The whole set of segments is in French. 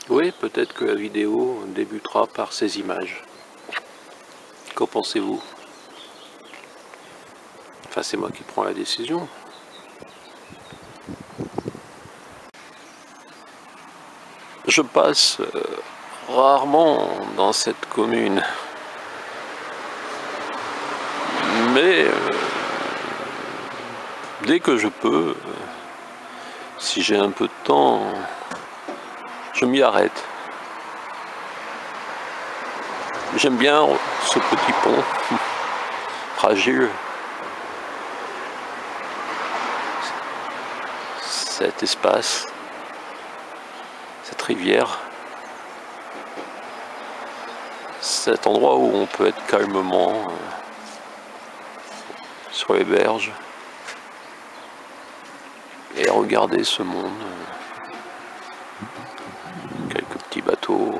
Oui, peut-être que la vidéo débutera par ces images. Qu'en pensez-vous? Enfin, c'est moi qui prends la décision. Je passe rarement dans cette commune, mais dès que je peux, si j'ai un peu de temps, je m'y arrête. J'aime bien ce petit pont fragile, cet espace, cette rivière, cet endroit où on peut être calmement sur les berges et regarder ce monde. Quelques petits bateaux.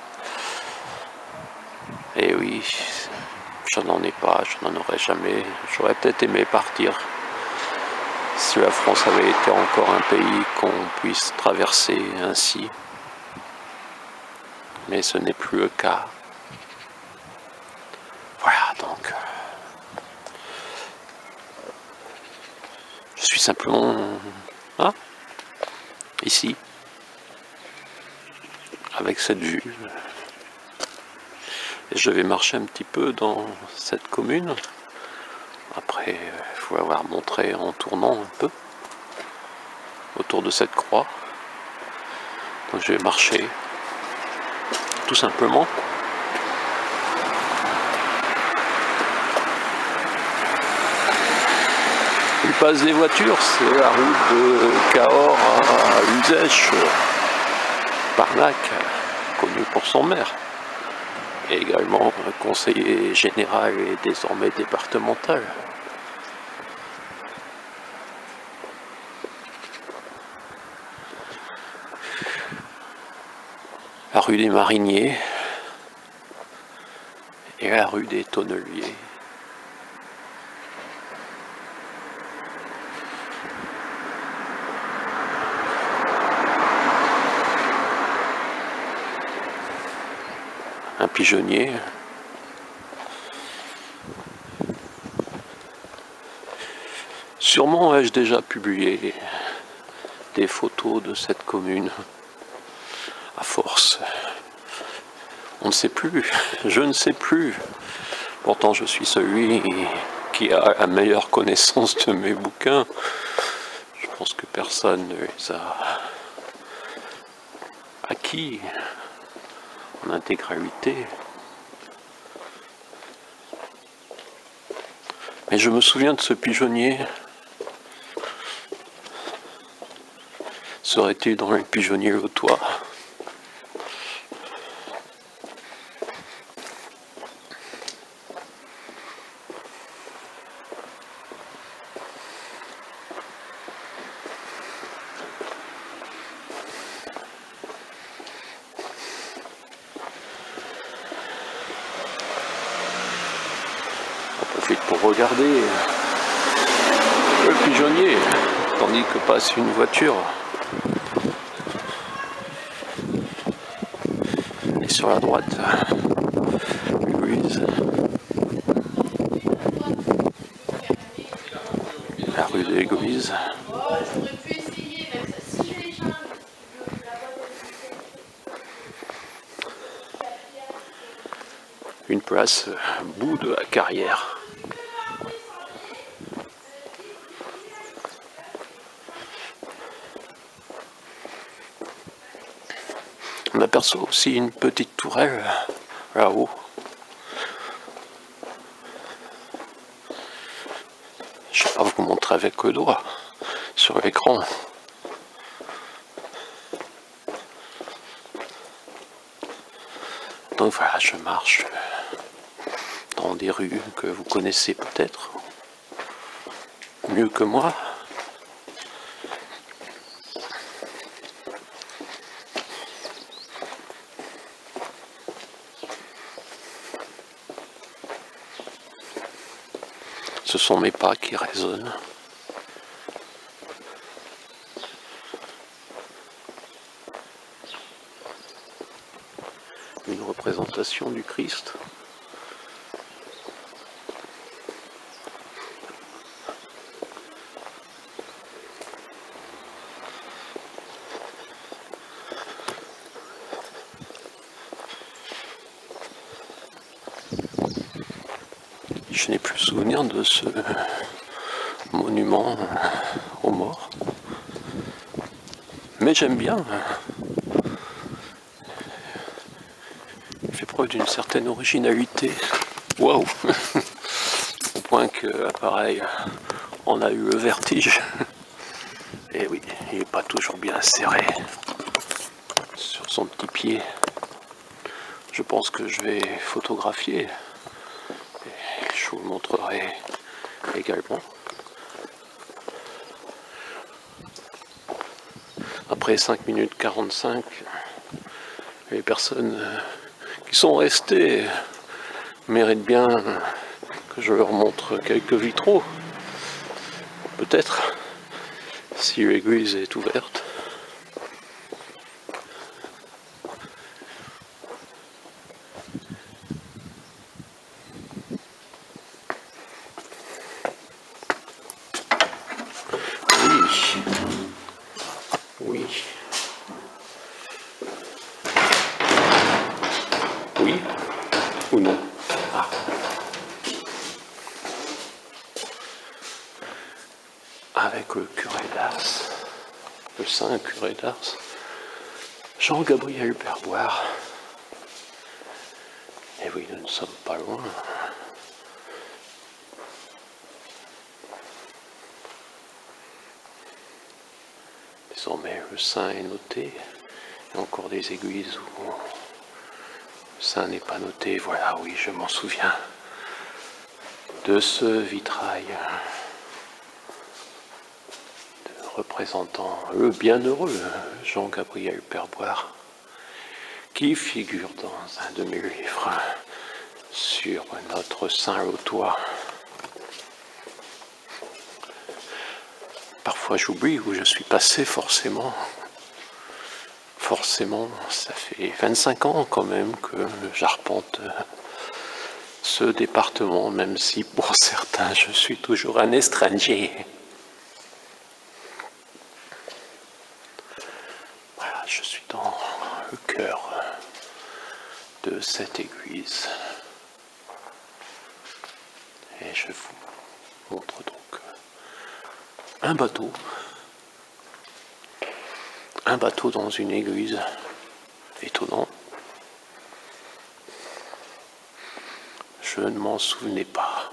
Et oui, je n'en ai pas, je n'en aurais jamais. J'aurais peut-être aimé partir si la France avait été encore un pays qu'on puisse traverser ainsi. Mais ce n'est plus le cas. Voilà, donc je suis simplement ici, avec cette vue. Et je vais marcher un petit peu dans cette commune. Après, il faut avoir montré en tournant un peu autour de cette croix. Donc je vais marcher, tout simplement. Il passe des voitures, c'est la route de Cahors à Uzèche, Parnac, connu pour son maire, et également conseiller général et désormais départemental. La rue des Mariniers et la rue des Tonneliers. Un pigeonnier. Sûrement ai-je déjà publié des photos de cette commune. À force. On ne sait plus. Je ne sais plus. Pourtant je suis celui qui a la meilleure connaissance de mes bouquins. Je pense que personne ne les a acquis en intégralité. Mais je me souviens de ce pigeonnier. Serait-il dans les pigeonniers au toit? Pour regarder le pigeonnier, tandis que passe une voiture. Et sur la droite, l'église, la rue de l'église. Une place bout de la carrière. On aperçoit aussi une petite tourelle là-haut. Je ne vais pas vous montrer avec le doigt sur l'écran. Donc voilà, je marche dans des rues que vous connaissez peut-être mieux que moi. Ce sont mes pas qui résonnent. une représentation du Christ. Je n'ai plus souvenir de ce monument aux morts. Mais j'aime bien. Il fait preuve d'une certaine originalité. Waouh! Au point que, pareil, on a eu le vertige. Et oui, il n'est pas toujours bien serré sur son petit pied. Je pense que je vais photographier. Et je vous le montrerai également. Après 5 minutes 45, les personnes qui sont restées méritent bien que je leur montre quelques vitraux. Peut-être, si l'église est ouverte. Oui. Oui ou non? Ah. Avec le curé d'Ars, le saint curé d'Ars, Jean-Gabriel Perboire. Et oui, nous ne sommes pas loin. Désormais, le saint est noté. Il y a encore des églises où le saint n'est pas noté. Voilà, oui, je m'en souviens de ce vitrail représentant le bienheureux Jean-Gabriel Perboire, qui figure dans un de mes livres sur notre saint Lautois. Parfois j'oublie où je suis passé forcément. Forcément, ça fait 25 ans quand même que j'arpente ce département, même si pour certains je suis toujours un étranger. Voilà, je suis dans le cœur de cette église. Et je vous montre donc un bateau. Un bateau dans une église. Étonnant. Je ne m'en souvenais pas.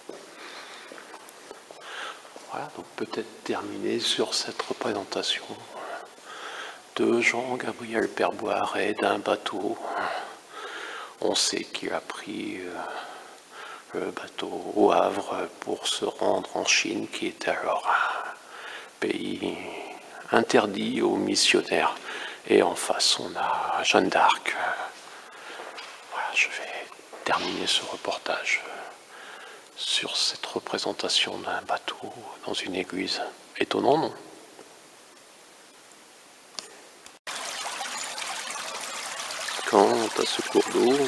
Voilà, donc peut-être terminer sur cette représentation de Jean-Gabriel Perboire et d'un bateau. On sait qu'il a pris le bateau au Havre pour se rendre en Chine, qui était alors un pays interdit aux missionnaires. Et en face, on a Jeanne d'Arc. Voilà, je vais terminer ce reportage sur cette représentation d'un bateau dans une église. Étonnant, non? Quant à ce cours d'eau,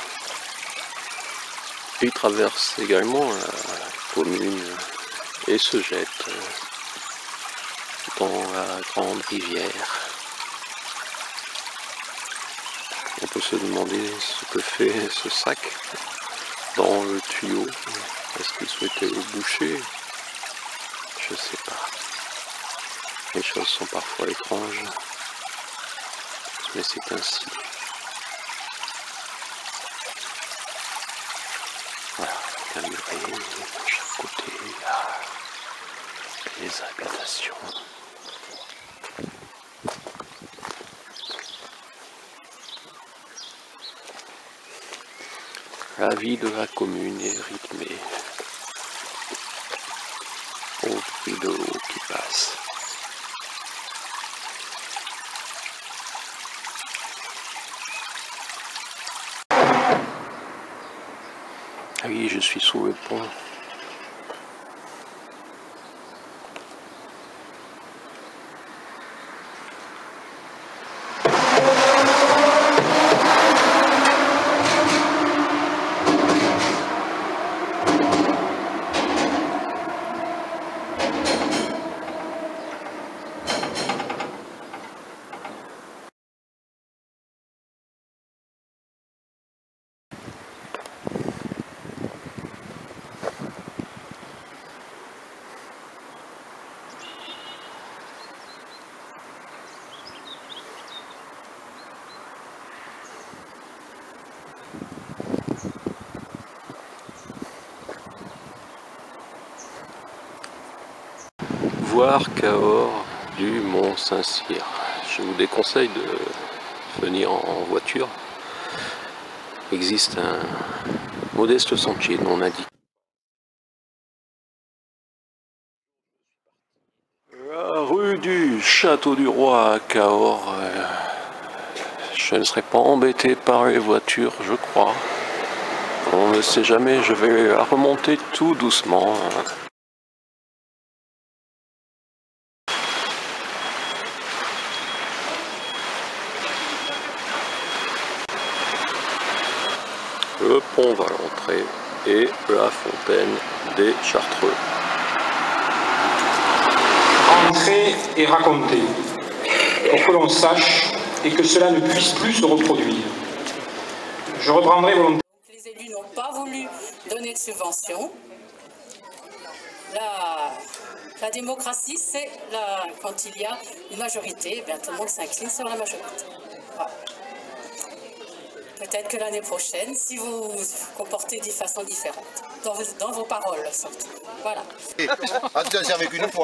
il traverse également la commune et se jette dans la grande rivière. On peut se demander ce que fait ce sac dans le tuyau. Est-ce qu'il souhaitait le boucher? Je ne sais pas. Les choses sont parfois étranges, mais c'est ainsi. Voilà, un muret, de chaque côté, il y a les habitations. La vie de la commune est rythmée au bruit de l'eau qui passe. Ah oui, je suis sous le pont. voir Cahors du Mont-Saint-Cyr. Je vous déconseille de venir en voiture. Il existe un modeste sentier non indiqué. La rue du Château du Roi à Cahors. Je ne serai pas embêté par les voitures, je crois. On ne sait jamais, je vais la remonter tout doucement. Le pont va à l'entrée et la fontaine des Chartreux. Entrer et raconter, pour que l'on sache et que cela ne puisse plus se reproduire. Je reprendrai volontairement. Les élus n'ont pas voulu donner de subventions. La démocratie, c'est quand il y a une majorité, eh bien, tout le monde s'incline sur la majorité. Voilà. Peut-être que l'année prochaine, si vous vous comportez de façon différente, dans vos paroles surtout. Voilà. Ah, tu as servi qu'une fois.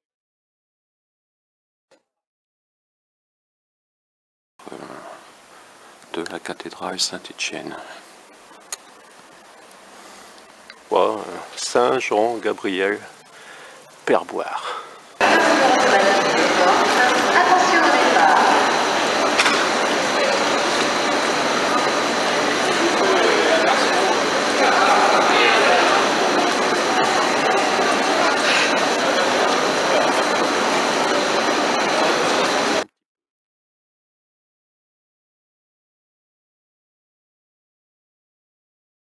De la cathédrale Saint-Étienne. Voilà, Saint-Jean-Gabriel, Perboire.